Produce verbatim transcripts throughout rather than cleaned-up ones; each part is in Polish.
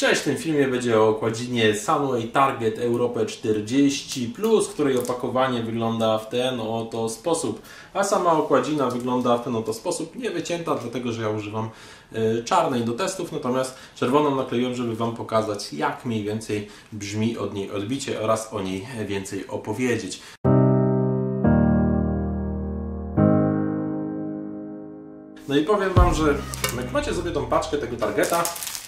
Cześć, w tym filmie będzie o okładzinie Sunway Target Europe czterdzieści plus, której opakowanie wygląda w ten oto sposób, a sama okładzina wygląda w ten oto sposób, nie wycięta, dlatego że ja używam y, czarnej do testów, natomiast czerwoną nakleiłem, żeby Wam pokazać, jak mniej więcej brzmi od niej odbicie oraz o niej więcej opowiedzieć. No i powiem Wam, że jak macie sobie tą paczkę tego Targeta,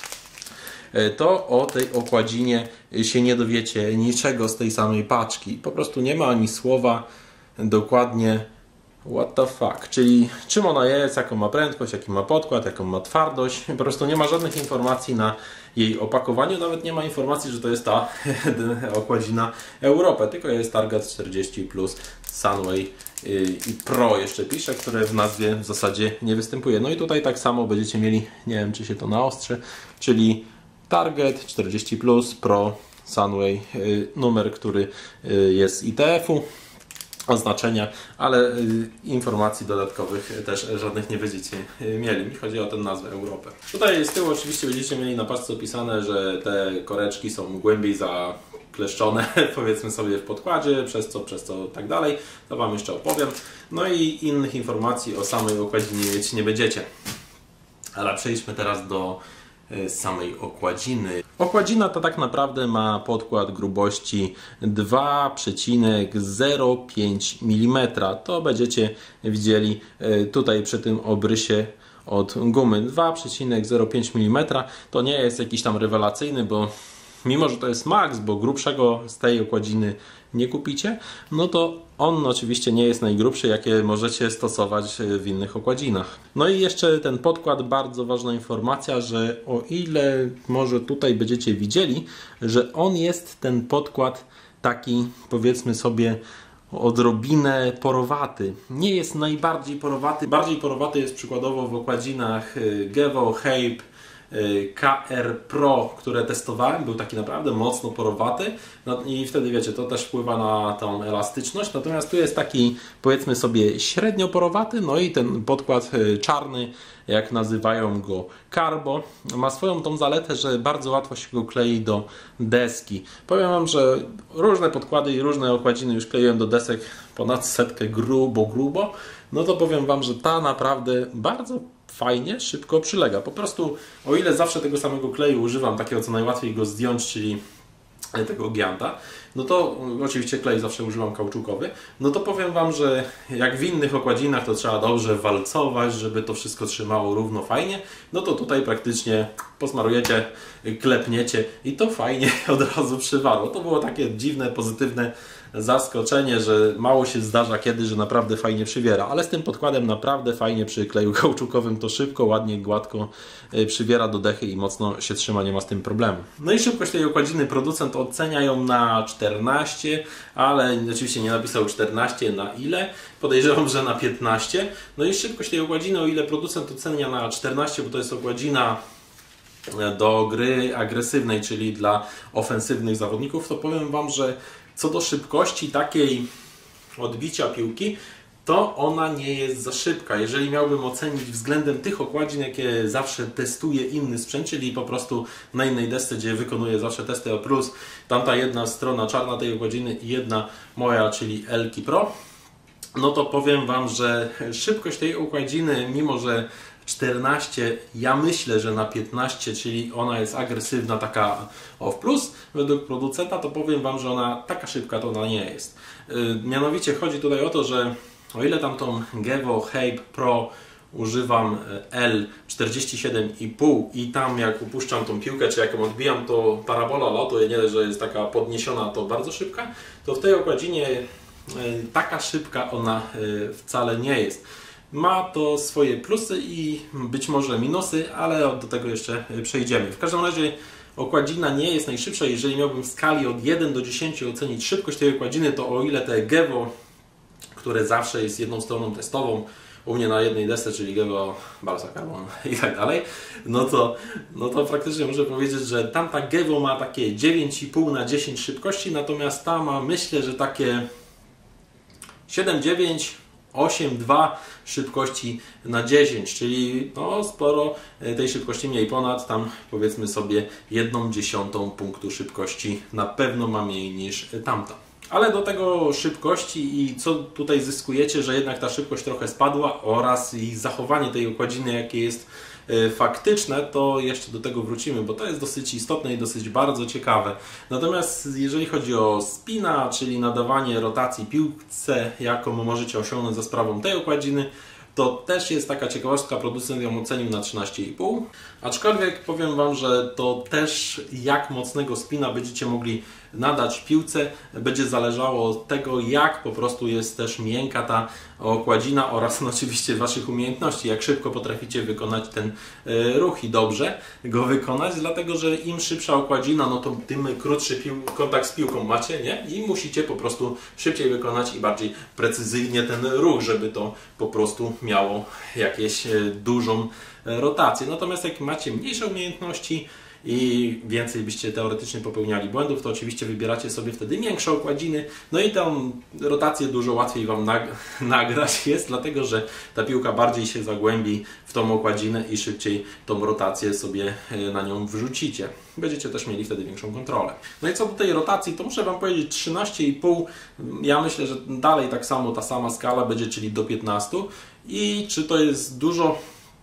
to o tej okładzinie się nie dowiecie niczego z tej samej paczki. Po prostu nie ma ani słowa dokładnie what the fuck, czyli czym ona jest, jaką ma prędkość, jaki ma podkład, jaką ma twardość. Po prostu nie ma żadnych informacji na jej opakowaniu, nawet nie ma informacji, że to jest ta okładzina Europe, tylko jest Target czterdzieści plus Sunway i Pro jeszcze pisze, które w nazwie w zasadzie nie występuje. No i tutaj tak samo będziecie mieli, nie wiem czy się to naostrzy, czyli Target czterdzieści plus Pro Sunway, numer, który jest z I T F-u, oznaczenia, ale informacji dodatkowych też żadnych nie będziecie mieli. Mi chodzi o tę nazwę Europę. Tutaj z tyłu oczywiście będziecie mieli na paczce opisane, że te koreczki są głębiej zakleszczone, powiedzmy sobie, w podkładzie, przez co, przez co tak dalej. To Wam jeszcze opowiem. No i innych informacji o samej okładzinie mieć nie będziecie. Ale przejdźmy teraz do samej okładziny. Okładzina to tak naprawdę ma podkład grubości dwa przecinek zero pięć milimetra. To będziecie widzieli tutaj przy tym obrysie od gumy. dwa przecinek zero pięć milimetra to nie jest jakiś tam rewelacyjny, bo mimo że to jest max, bo grubszego z tej okładziny nie kupicie, no to on oczywiście nie jest najgrubszy, jakie możecie stosować w innych okładzinach. No i jeszcze ten podkład, bardzo ważna informacja, że o ile może tutaj będziecie widzieli, że on jest ten podkład taki, powiedzmy sobie, odrobinę porowaty. Nie jest najbardziej porowaty. Bardziej porowaty jest przykładowo w okładzinach Gevo, Hape, K R Pro, które testowałem, był taki naprawdę mocno porowaty, no i wtedy wiecie, to też wpływa na tą elastyczność, natomiast tu jest taki, powiedzmy sobie, średnio porowaty, no i ten podkład czarny, jak nazywają go Carbo, ma swoją tą zaletę, że bardzo łatwo się go klei do deski. Powiem Wam, że różne podkłady i różne okładziny już kleiłem do desek ponad setkę grubo, grubo, no to powiem Wam, że ta naprawdę bardzo fajnie, szybko przylega. Po prostu, o ile zawsze tego samego kleju używam, takiego co najłatwiej go zdjąć, czyli tego Gianta, no to oczywiście klej zawsze używam kauczukowy, no to powiem Wam, że jak w innych okładzinach to trzeba dobrze walcować, żeby to wszystko trzymało równo fajnie, no to tutaj praktycznie posmarujecie, klepniecie i to fajnie od razu przywarło. To było takie dziwne, pozytywne zaskoczenie, że mało się zdarza kiedy, że naprawdę fajnie przywiera, ale z tym podkładem naprawdę fajnie przy kleju kauczukowym to szybko, ładnie, gładko przywiera do dechy i mocno się trzyma, nie ma z tym problemu. No i szybkość tej okładziny producent ocenia ją na czternaście, ale oczywiście nie napisał czternaście na ile, podejrzewam, że na piętnaście. No i szybkość tej okładziny, o ile producent ocenia na czternaście, bo to jest okładzina do gry agresywnej, czyli dla ofensywnych zawodników, to powiem Wam, że co do szybkości takiej odbicia piłki, to ona nie jest za szybka. Jeżeli miałbym ocenić względem tych okładzin, jakie zawsze testuje inny sprzęt, czyli po prostu na innej desce, gdzie wykonuję zawsze testy, a plus tamta jedna strona czarna tej okładziny i jedna moja, czyli Elki Pro, no to powiem Wam, że szybkość tej okładziny, mimo że czternaście, ja myślę, że na piętnaście, czyli ona jest agresywna, taka off plus, według producenta, to powiem Wam, że ona taka szybka to ona nie jest. Yy, mianowicie chodzi tutaj o to, że o ile tamtą Gevo Hape Pro używam L czterdzieści siedem i pół i tam jak upuszczam tą piłkę, czy jak ją odbijam, to parabola latuje, nie, że jest taka podniesiona, to bardzo szybka, to w tej okładzinie yy, taka szybka ona yy, wcale nie jest. Ma to swoje plusy i być może minusy, ale do tego jeszcze przejdziemy. W każdym razie okładzina nie jest najszybsza. Jeżeli miałbym w skali od jeden do dziesięciu ocenić szybkość tej okładziny, to o ile te Gevo, które zawsze jest jedną stroną testową, u mnie na jednej desce, czyli Gevo, Balsa Carbon i tak dalej, no to, no to praktycznie muszę powiedzieć, że tamta Gevo ma takie dziewięć i pół na dziesięć szybkości, natomiast ta ma, myślę, że takie siedem dziewięć, osiem dwa szybkości na dziesięć, czyli no sporo tej szybkości mniej, ponad tam powiedzmy sobie jedną dziesiątą punktu szybkości na pewno ma mniej niż tamta. Ale do tego szybkości i co tutaj zyskujecie, że jednak ta szybkość trochę spadła oraz i zachowanie tej okładziny jakie jest faktyczne, to jeszcze do tego wrócimy, bo to jest dosyć istotne i dosyć bardzo ciekawe. Natomiast jeżeli chodzi o spina, czyli nadawanie rotacji piłce, jaką możecie osiągnąć za sprawą tej okładziny, to też jest taka ciekawostka, producent ją ocenił na trzynaście i pół. Aczkolwiek powiem Wam, że to też jak mocnego spina będziecie mogli nadać piłce, będzie zależało od tego, jak po prostu jest też miękka ta okładzina oraz no, oczywiście Waszych umiejętności, jak szybko potraficie wykonać ten y, ruch i dobrze go wykonać, dlatego że im szybsza okładzina, no to tym krótszy pił kontakt z piłką macie, nie? I musicie po prostu szybciej wykonać i bardziej precyzyjnie ten ruch, żeby to po prostu miało jakieś y, dużą y, rotację. Natomiast jak macie mniejsze umiejętności i więcej byście teoretycznie popełniali błędów, to oczywiście wybieracie sobie wtedy większe okładziny, no i tą rotację dużo łatwiej Wam nag nagrać jest, dlatego że ta piłka bardziej się zagłębi w tą okładzinę i szybciej tą rotację sobie na nią wrzucicie. Będziecie też mieli wtedy większą kontrolę. No i co do tej rotacji, to muszę Wam powiedzieć trzynaście i pół. Ja myślę, że dalej tak samo ta sama skala będzie, czyli do piętnastu. I czy to jest dużo?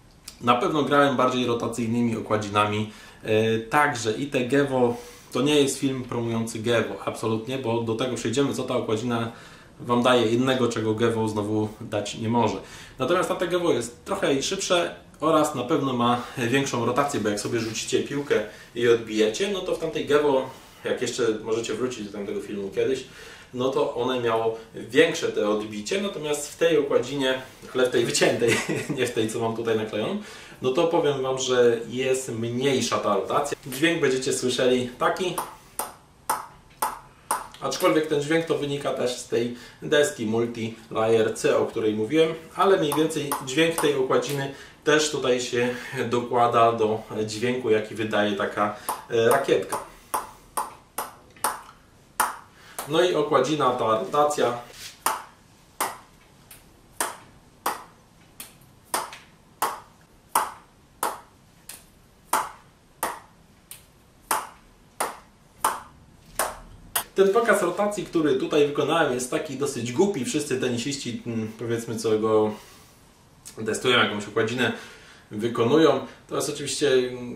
Na pewno grałem bardziej rotacyjnymi okładzinami. Także i te Gevo to nie jest film promujący Gevo, absolutnie, bo do tego przejdziemy, co ta okładzina Wam daje innego, czego Gevo znowu dać nie może. Natomiast tamte Gevo jest trochę szybsze oraz na pewno ma większą rotację, bo jak sobie rzucicie piłkę i odbijecie, no to w tamtej Gevo, jak jeszcze możecie wrócić do tamtego filmu kiedyś, no to one miało większe te odbicie, natomiast w tej okładzinie, ale w tej wyciętej, nie w tej, co mam tutaj naklejoną, no to powiem Wam, że jest mniejsza ta rotacja. Dźwięk będziecie słyszeli taki, aczkolwiek ten dźwięk to wynika też z tej deski Multi-Layer C, o której mówiłem, ale mniej więcej dźwięk tej okładziny też tutaj się dokłada do dźwięku, jaki wydaje taka rakietka. No i okładzina, ta rotacja ten pokaz rotacji, który tutaj wykonałem, jest taki dosyć głupi. Wszyscy tenisiści, powiedzmy, co go testują, jakąś okładzinę wykonują. To jest oczywiście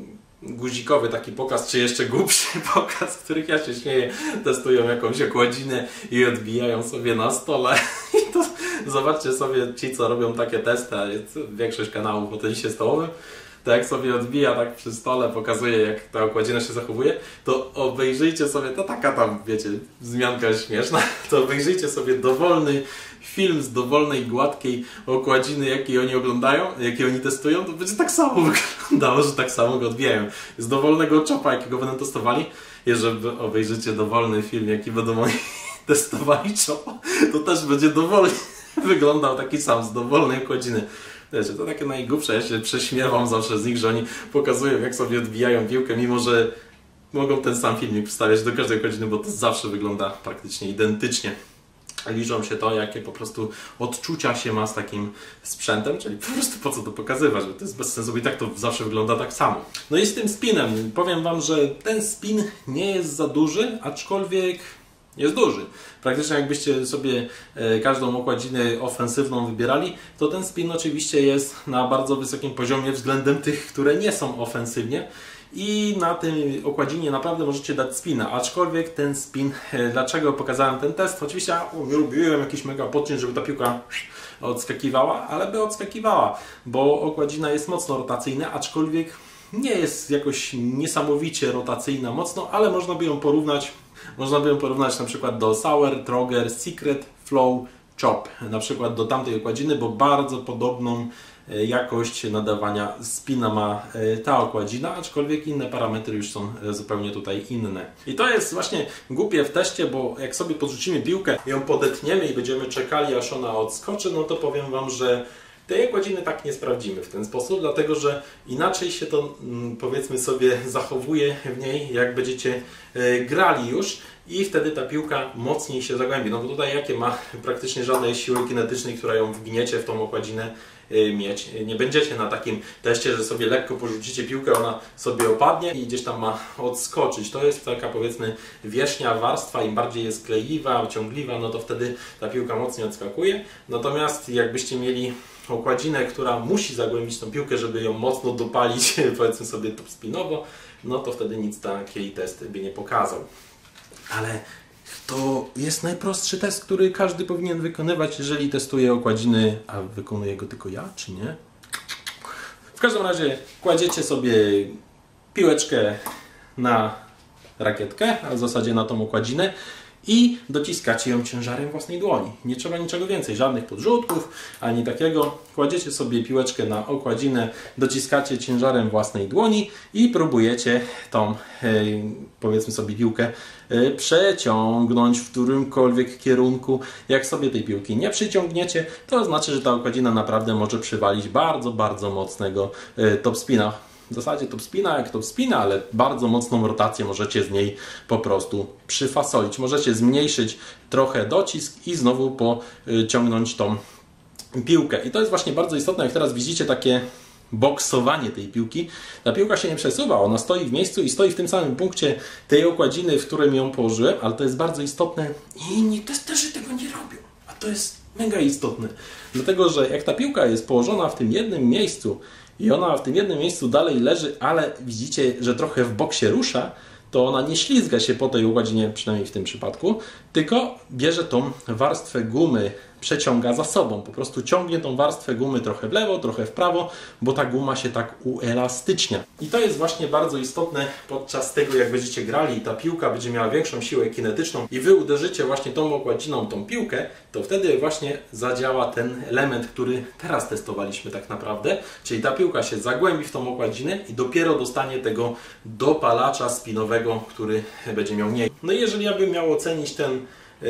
guzikowy taki pokaz, czy jeszcze głupszy pokaz, z których ja się śmieję. Testują jakąś okładzinę i odbijają sobie na stole. I to zobaczcie sobie ci, co robią takie testy, a jest większość kanałów o tenisie stołowym. To jak sobie odbija tak przy stole, pokazuje jak ta okładzina się zachowuje, to obejrzyjcie sobie, to taka tam, wiecie, wzmianka jest śmieszna, to obejrzyjcie sobie dowolny film z dowolnej, gładkiej okładziny, jakiej oni oglądają, jakiej oni testują, to będzie tak samo wyglądało, że tak samo go odbijają. Z dowolnego czopa, jakiego będą testowali, jeżeli obejrzycie dowolny film, jaki będą oni testowali czopa, to też będzie dowolnie wyglądał taki sam, z dowolnej okładziny. Wiecie, to takie najgłupsze, ja się prześmiewam zawsze z nich, że oni pokazują, jak sobie odbijają piłkę, mimo że mogą ten sam filmik wstawiać do każdej godziny, bo to zawsze wygląda praktycznie identycznie. Liczą się to, jakie po prostu odczucia się ma z takim sprzętem, czyli po prostu po co to pokazywać, bo to jest bez sensu, bo i tak to zawsze wygląda tak samo. No i z tym spinem, powiem Wam, że ten spin nie jest za duży, aczkolwiek jest duży. Praktycznie jakbyście sobie każdą okładzinę ofensywną wybierali, to ten spin oczywiście jest na bardzo wysokim poziomie względem tych, które nie są ofensywnie. I na tej okładzinie naprawdę możecie dać spina, aczkolwiek ten spin, dlaczego pokazałem ten test? Oczywiście ja nie lubiłem jakiś mega podciąg, żeby ta piłka odskakiwała, ale by odskakiwała, bo okładzina jest mocno rotacyjna, aczkolwiek nie jest jakoś niesamowicie rotacyjna mocno, ale można by ją porównać, można by ją porównać na przykład do Sauer, Troger, Secret, Flow, Chop, na przykład do tamtej okładziny, bo bardzo podobną jakość nadawania spina ma ta okładzina, aczkolwiek inne parametry już są zupełnie tutaj inne. I to jest właśnie głupie w teście, bo jak sobie podrzucimy piłkę, ją podetniemy i będziemy czekali, aż ona odskoczy, no to powiem Wam, że Tej okładziny tak nie sprawdzimy w ten sposób, dlatego że inaczej się to, powiedzmy sobie, zachowuje w niej, jak będziecie grali już i wtedy ta piłka mocniej się zagłębi. No bo tutaj jakie ma praktycznie żadnej siły kinetycznej, która ją wgniecie w tą okładzinę mieć. Nie będziecie na takim teście, że sobie lekko porzucicie piłkę, ona sobie opadnie i gdzieś tam ma odskoczyć. To jest taka, powiedzmy, wierzchnia warstwa, im bardziej jest kleiwa, ciągliwa, no to wtedy ta piłka mocniej odskakuje. Natomiast jakbyście mieli okładzinę, która musi zagłębić tą piłkę, żeby ją mocno dopalić, powiedzmy sobie topspinowo, no to wtedy nic taki test by nie pokazał. Ale to jest najprostszy test, który każdy powinien wykonywać, jeżeli testuje okładziny, a wykonuje go tylko ja, czy nie? W każdym razie kładziecie sobie piłeczkę na rakietkę, a w zasadzie na tą okładzinę i dociskacie ją ciężarem własnej dłoni. Nie trzeba niczego więcej, żadnych podrzutków, ani takiego. Kładziecie sobie piłeczkę na okładzinę, dociskacie ciężarem własnej dłoni i próbujecie tą, powiedzmy sobie, piłkę przeciągnąć w którymkolwiek kierunku. Jak sobie tej piłki nie przyciągniecie, to znaczy, że ta okładzina naprawdę może przywalić bardzo, bardzo mocnego topspina. W zasadzie topspina jak topspina, ale bardzo mocną rotację możecie z niej po prostu przyfasolić. Możecie zmniejszyć trochę docisk i znowu pociągnąć tą piłkę. I to jest właśnie bardzo istotne, jak teraz widzicie takie boksowanie tej piłki. Ta piłka się nie przesuwa, ona stoi w miejscu i stoi w tym samym punkcie tej okładziny, w którym ją położyłem, ale to jest bardzo istotne i inni testerzy tego nie robią. A to jest mega istotne, dlatego że jak ta piłka jest położona w tym jednym miejscu i ona w tym jednym miejscu dalej leży, ale widzicie, że trochę w bok się rusza, to ona nie ślizga się po tej okładzinie, przynajmniej w tym przypadku, tylko bierze tą warstwę gumy, przeciąga za sobą. Po prostu ciągnie tą warstwę gumy trochę w lewo, trochę w prawo, bo ta guma się tak uelastycznia. I to jest właśnie bardzo istotne podczas tego, jak będziecie grali i ta piłka będzie miała większą siłę kinetyczną i Wy uderzycie właśnie tą okładziną, tą piłkę, to wtedy właśnie zadziała ten element, który teraz testowaliśmy tak naprawdę. Czyli ta piłka się zagłębi w tą okładzinę i dopiero dostanie tego dopalacza spinowego, który będzie miał mniej. No i jeżeli ja bym miał ocenić ten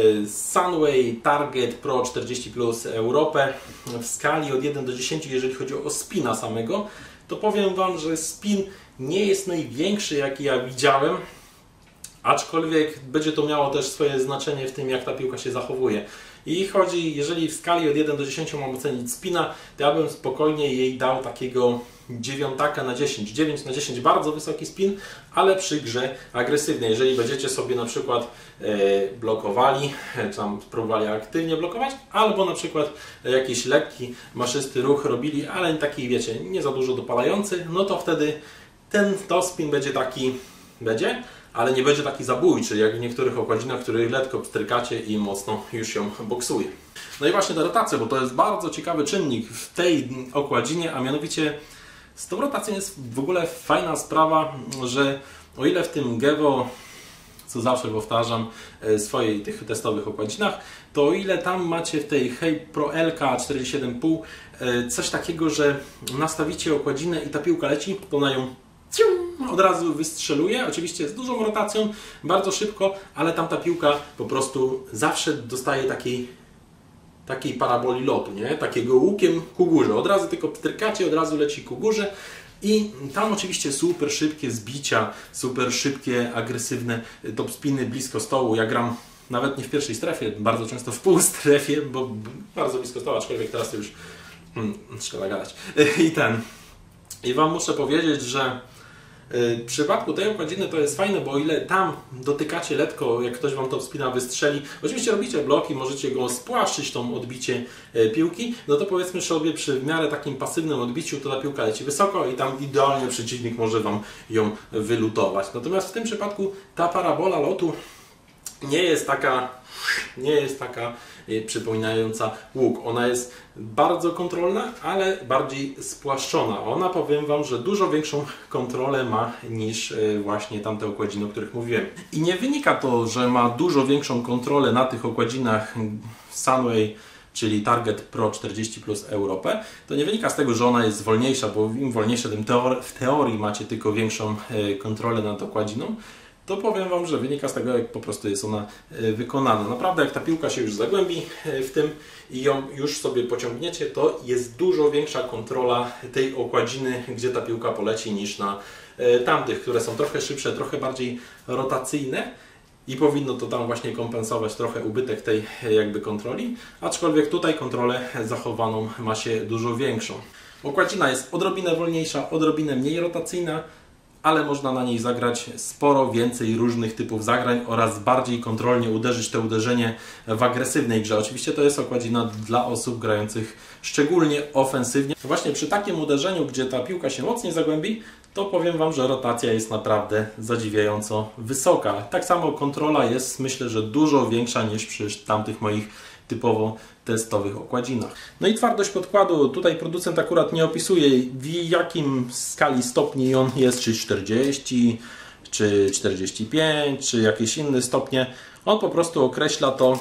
Sunway Target Pro czterdzieści plus Europę w skali od jeden do dziesięciu, jeżeli chodzi o spina samego, to powiem Wam, że spin nie jest największy, jaki ja widziałem, aczkolwiek będzie to miało też swoje znaczenie w tym, jak ta piłka się zachowuje. I chodzi, jeżeli w skali od jeden do dziesięciu mam ocenić spina, to ja bym spokojnie jej dał takiego dziewiątaka na dziesięć. dziewięć na dziesięć bardzo wysoki spin, ale przy grze agresywnej. Jeżeli będziecie sobie na przykład e, blokowali, czy tam próbowali aktywnie blokować, albo na przykład jakiś lekki, maszysty ruch robili, ale taki, wiecie, nie za dużo dopalający, no to wtedy ten topspin będzie taki, będzie, ale nie będzie taki zabójczy, jak w niektórych okładzinach, których lekko pstrykacie i mocno już ją boksuje. No i właśnie ta rotacja, bo to jest bardzo ciekawy czynnik w tej okładzinie, a mianowicie z tą rotacją jest w ogóle fajna sprawa, że o ile w tym Gevo, co zawsze powtarzam, swojej tych testowych okładzinach, to o ile tam macie w tej Hey Pro L K czterdzieści siedem i pół coś takiego, że nastawicie okładzinę i ta piłka leci, to na ją od razu wystrzeluje, oczywiście z dużą rotacją, bardzo szybko, ale tam ta piłka po prostu zawsze dostaje takiej, takiej paraboli lotu, nie? Takiego łukiem ku górze. Od razu tylko pstrykacie, od razu leci ku górze i tam oczywiście super szybkie zbicia, super szybkie, agresywne topspiny blisko stołu. Ja gram nawet nie w pierwszej strefie, bardzo często w półstrefie, bo bardzo blisko stołu, aczkolwiek teraz to już hmm, szkoda gadać. I ten. I Wam muszę powiedzieć, że w przypadku tej okładziny to jest fajne, bo o ile tam dotykacie lekko, jak ktoś Wam topspina wystrzeli, oczywiście robicie bloki, możecie go spłaszczyć, tą odbicie piłki, no to powiedzmy sobie przy w miarę takim pasywnym odbiciu to ta piłka leci wysoko i tam idealnie przeciwnik może Wam ją wylutować. Natomiast w tym przypadku ta parabola lotu nie jest taka, nie jest taka przypominająca łuk. Ona jest bardzo kontrolna, ale bardziej spłaszczona. Ona, powiem Wam, że dużo większą kontrolę ma niż właśnie tamte okładziny, o których mówiłem. I nie wynika to, że ma dużo większą kontrolę na tych okładzinach Sunway, czyli Target Pro czterdzieści plus Europę. To nie wynika z tego, że ona jest wolniejsza, bo im wolniejsza, tym teor w teorii macie tylko większą kontrolę nad okładziną. to powiem Wam, że wynika z tego, jak po prostu jest ona wykonana. Naprawdę, jak ta piłka się już zagłębi w tym i ją już sobie pociągniecie, to jest dużo większa kontrola tej okładziny, gdzie ta piłka poleci, niż na tamtych, które są trochę szybsze, trochę bardziej rotacyjne. I powinno to tam właśnie kompensować trochę ubytek tej jakby kontroli, aczkolwiek tutaj kontrolę zachowaną ma się dużo większą. Okładzina jest odrobinę wolniejsza, odrobinę mniej rotacyjna, ale można na niej zagrać sporo więcej różnych typów zagrań oraz bardziej kontrolnie uderzyć to uderzenie w agresywnej grze. Oczywiście to jest okładzina dla osób grających szczególnie ofensywnie. Właśnie przy takim uderzeniu, gdzie ta piłka się mocniej zagłębi, to powiem Wam, że rotacja jest naprawdę zadziwiająco wysoka. Tak samo kontrola jest, myślę, że dużo większa niż przy tamtych moich typowo testowych okładzinach. No i twardość podkładu. Tutaj producent akurat nie opisuje, w jakim skali stopni on jest, czy czterdzieści, czy czterdzieści pięć, czy jakieś inne stopnie. On po prostu określa to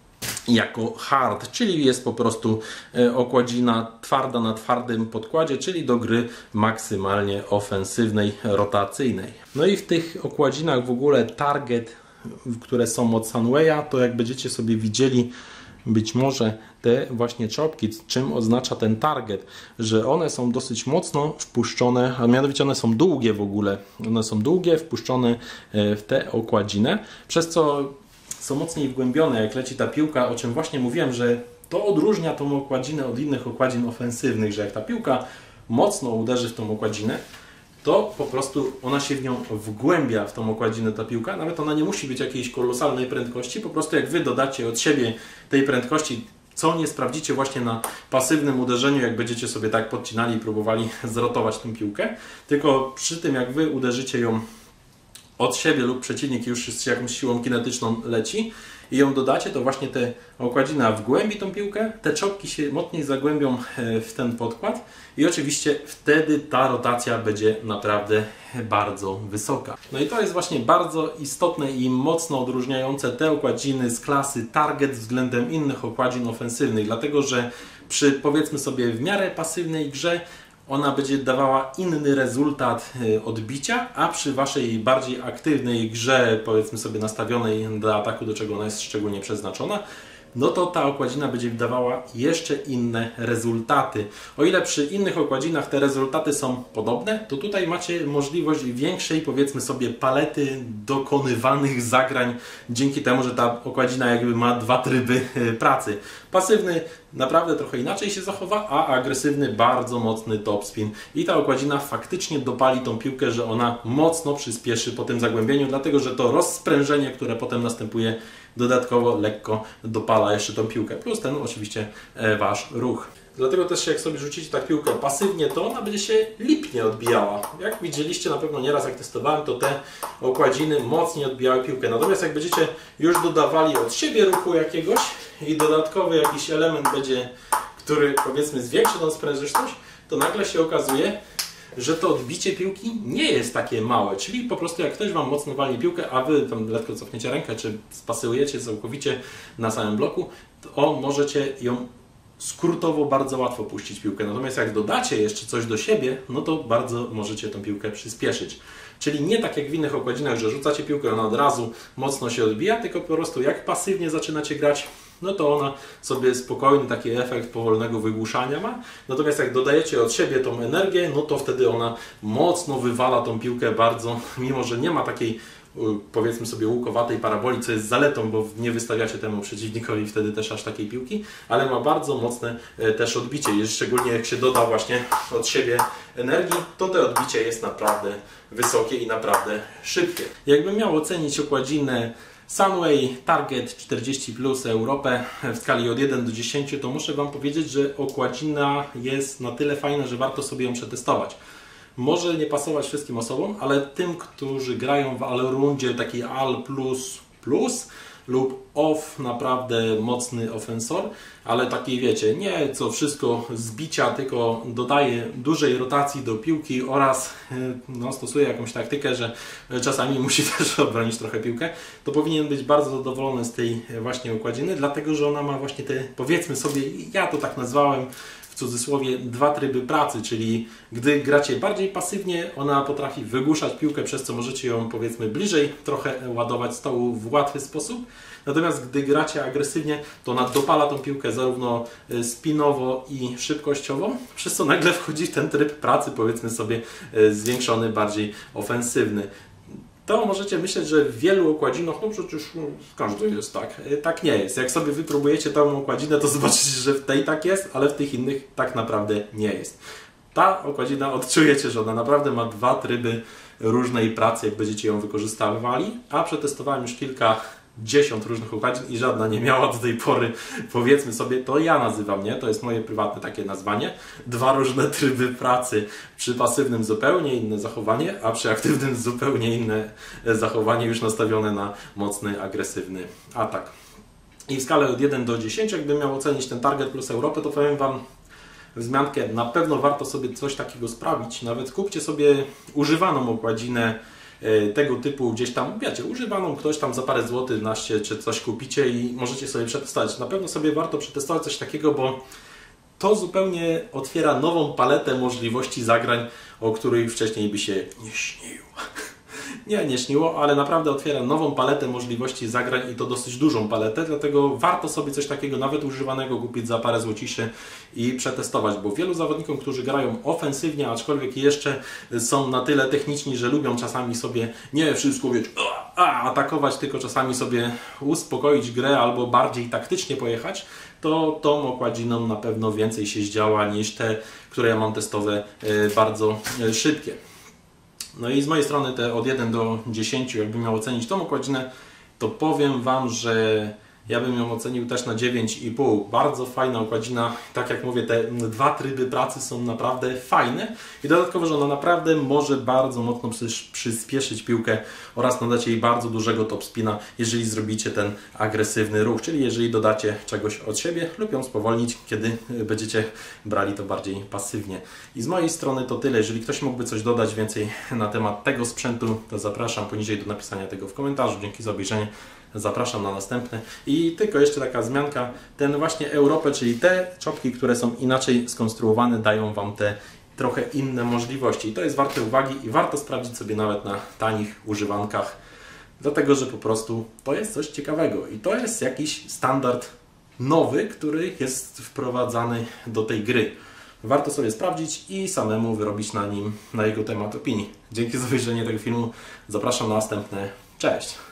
jako hard, czyli jest po prostu okładzina twarda na twardym podkładzie, czyli do gry maksymalnie ofensywnej, rotacyjnej. No i w tych okładzinach w ogóle target, które są od Sunwaya, to jak będziecie sobie widzieli być może te właśnie czopki, czym oznacza ten target, że one są dosyć mocno wpuszczone, a mianowicie one są długie w ogóle, one są długie, wpuszczone w tę okładzinę, przez co są mocniej wgłębione, jak leci ta piłka, o czym właśnie mówiłem, że to odróżnia tą okładzinę od innych okładzin ofensywnych, że jak ta piłka mocno uderzy w tą okładzinę, to po prostu ona się w nią wgłębia, w tą okładzinę ta piłka. Nawet ona nie musi być jakiejś kolosalnej prędkości, po prostu jak Wy dodacie od siebie tej prędkości, co nie sprawdzicie właśnie na pasywnym uderzeniu, jak będziecie sobie tak podcinali i próbowali zrotować tę piłkę, tylko przy tym jak Wy uderzycie ją od siebie lub przeciwnik już z jakąś siłą kinetyczną leci i ją dodacie, to właśnie ta okładzina wgłębi tą piłkę, te czopki się mocniej zagłębią w ten podkład i oczywiście wtedy ta rotacja będzie naprawdę bardzo wysoka. No i to jest właśnie bardzo istotne i mocno odróżniające te okładziny z klasy target względem innych okładzin ofensywnych, dlatego że przy, powiedzmy sobie, w miarę pasywnej grze ona będzie dawała inny rezultat odbicia, a przy Waszej bardziej aktywnej grze, powiedzmy sobie nastawionej do ataku, do czego ona jest szczególnie przeznaczona, no to ta okładzina będzie dawała jeszcze inne rezultaty. O ile przy innych okładzinach te rezultaty są podobne, to tutaj macie możliwość większej, powiedzmy sobie, palety dokonywanych zagrań, dzięki temu, że ta okładzina jakby ma dwa tryby pracy. Pasywny naprawdę trochę inaczej się zachowa, a agresywny bardzo mocny topspin. I ta okładzina faktycznie dopali tą piłkę, że ona mocno przyspieszy po tym zagłębieniu, dlatego że to rozsprężenie, które potem następuje, dodatkowo lekko dopala jeszcze tą piłkę. Plus ten oczywiście Wasz ruch. Dlatego też jak sobie rzucicie tak piłkę pasywnie, to ona będzie się lipnie odbijała. Jak widzieliście na pewno nieraz, jak testowałem, to te okładziny mocniej odbijały piłkę. Natomiast jak będziecie już dodawali od siebie ruchu jakiegoś i dodatkowy jakiś element będzie, który powiedzmy zwiększy tą sprężystość, to nagle się okazuje, że to odbicie piłki nie jest takie małe. Czyli po prostu jak ktoś Wam mocno walnie piłkę, a Wy tam lekko cofniecie rękę, czy spasujecie całkowicie na samym bloku, to możecie ją skrótowo bardzo łatwo puścić piłkę. Natomiast jak dodacie jeszcze coś do siebie, no to bardzo możecie tą piłkę przyspieszyć. Czyli nie tak jak w innych okładzinach, że rzucacie piłkę, ona od razu mocno się odbija, tylko po prostu jak pasywnie zaczynacie grać, no to ona sobie spokojny taki efekt powolnego wygłuszania ma. Natomiast jak dodajecie od siebie tą energię, no to wtedy ona mocno wywala tą piłkę bardzo, mimo że nie ma takiej, powiedzmy sobie, łukowatej paraboli, co jest zaletą, bo nie wystawiacie temu przeciwnikowi wtedy też aż takiej piłki, ale ma bardzo mocne też odbicie. I szczególnie jak się doda właśnie od siebie energii, to to odbicie jest naprawdę wysokie i naprawdę szybkie. Jakbym miał ocenić okładzinę Sunway Target czterdzieści plus Europę w skali od jeden do dziesięciu, to muszę Wam powiedzieć, że okładzina jest na tyle fajna, że warto sobie ją przetestować. Może nie pasować wszystkim osobom, ale tym, którzy grają w allroundzie takiej All plus plus lub off, naprawdę mocny ofensor, ale takiej wiecie, nie co wszystko zbicia, tylko dodaje dużej rotacji do piłki oraz no, stosuje jakąś taktykę, że czasami musi też obronić trochę piłkę, to powinien być bardzo zadowolony z tej właśnie okładziny, dlatego że ona ma właśnie te, powiedzmy sobie, ja to tak nazwałem, w cudzysłowie dwa tryby pracy, czyli gdy gracie bardziej pasywnie, ona potrafi wygłuszać piłkę, przez co możecie ją powiedzmy bliżej trochę ładować stołu w łatwy sposób. Natomiast gdy gracie agresywnie, to ona dopala tą piłkę zarówno spinowo i szybkościowo, przez co nagle wchodzi ten tryb pracy, powiedzmy sobie, zwiększony, bardziej ofensywny. To możecie myśleć, że w wielu okładzinom, no przecież każdy jest tak. Tak nie jest. Jak sobie wypróbujecie tą okładzinę, to zobaczycie, że w tej tak jest, ale w tych innych tak naprawdę nie jest. Ta okładzina, odczujecie, że ona naprawdę ma dwa tryby różnej pracy, jak będziecie ją wykorzystywali, a przetestowałem już kilkadziesiąt różnych okładzin i żadna nie miała do tej pory, powiedzmy sobie, to ja nazywam, nie? To jest moje prywatne takie nazwanie, dwa różne tryby pracy. Przy pasywnym zupełnie inne zachowanie, a przy aktywnym zupełnie inne zachowanie, już nastawione na mocny, agresywny atak. I w skali od jeden do dziesięciu, jakbym miał ocenić ten Target plus Europę, to powiem Wam wzmiankę, na pewno warto sobie coś takiego sprawić. Nawet kupcie sobie używaną okładzinę tego typu gdzieś tam, wiecie, używaną, ktoś tam za parę złotych naście czy coś kupicie i możecie sobie przetestować. Na pewno sobie warto przetestować coś takiego, bo to zupełnie otwiera nową paletę możliwości zagrań, o której wcześniej by się nie śniło. Nie, nie śniło, ale naprawdę otwiera nową paletę możliwości zagrań i to dosyć dużą paletę, dlatego warto sobie coś takiego nawet używanego kupić za parę złociszy i przetestować, bo wielu zawodnikom, którzy grają ofensywnie, aczkolwiek jeszcze są na tyle techniczni, że lubią czasami sobie nie wszystko, wiecie, a, atakować, tylko czasami sobie uspokoić grę albo bardziej taktycznie pojechać, to tą okładziną na pewno więcej się zdziała niż te, które ja mam testowe, bardzo szybkie. No i z mojej strony te od jeden do dziesięciu, jakbym miał ocenić tą okładzinę, to powiem Wam, że ja bym ją ocenił też na dziewięć i pół. Bardzo fajna okładzina. Tak jak mówię, te dwa tryby pracy są naprawdę fajne. I dodatkowo, że ona naprawdę może bardzo mocno przyspieszyć piłkę oraz nadać jej bardzo dużego topspina, jeżeli zrobicie ten agresywny ruch. Czyli jeżeli dodacie czegoś od siebie lub ją spowolnić, kiedy będziecie brali to bardziej pasywnie. I z mojej strony to tyle. Jeżeli ktoś mógłby coś dodać więcej na temat tego sprzętu, to zapraszam poniżej do napisania tego w komentarzu. Dzięki za obejrzenie. Zapraszam na następne. I tylko jeszcze taka wzmianka, ten właśnie Europę, czyli te czopki, które są inaczej skonstruowane, dają Wam te trochę inne możliwości. I to jest warte uwagi i warto sprawdzić sobie nawet na tanich używankach, dlatego że po prostu to jest coś ciekawego i to jest jakiś standard nowy, który jest wprowadzany do tej gry. Warto sobie sprawdzić i samemu wyrobić na nim, na jego temat opinii. Dzięki za obejrzenie tego filmu. Zapraszam na następne. Cześć!